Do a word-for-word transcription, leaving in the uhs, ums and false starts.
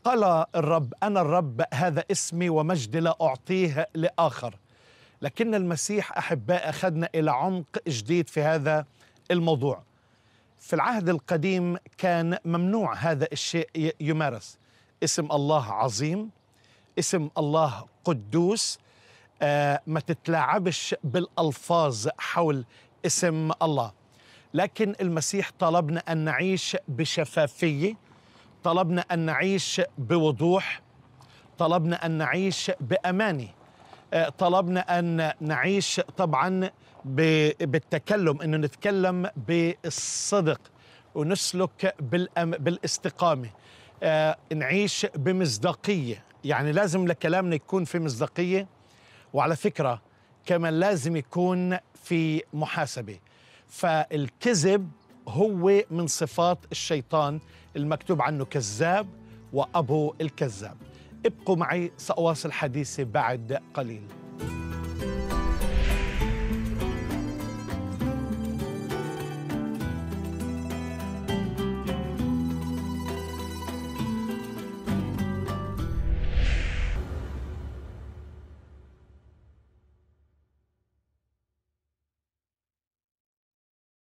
قال الرب: أنا الرب، هذا اسمي ومجدي لا أعطيه لآخر. لكن المسيح أحباء أخذنا إلى عمق جديد في هذا الموضوع. في العهد القديم كان ممنوع هذا الشيء يمارس. اسم الله عظيم، اسم الله قدوس، آه ما تتلاعبش بالألفاظ حول اسم الله. لكن المسيح طلبنا أن نعيش بشفافية، طلبنا أن نعيش بوضوح، طلبنا أن نعيش بأمانة، طلبنا أن نعيش طبعا بالتكلم، أن نتكلم بالصدق ونسلك بالاستقامة، نعيش بمصداقية. يعني لازم لكلامنا يكون في مصداقية، وعلى فكرة كمان لازم يكون في محاسبة. فالكذب هو من صفات الشيطان المكتوب عنه كذاب وأبو الكذاب. ابقوا معي، سأواصل حديثي بعد قليل.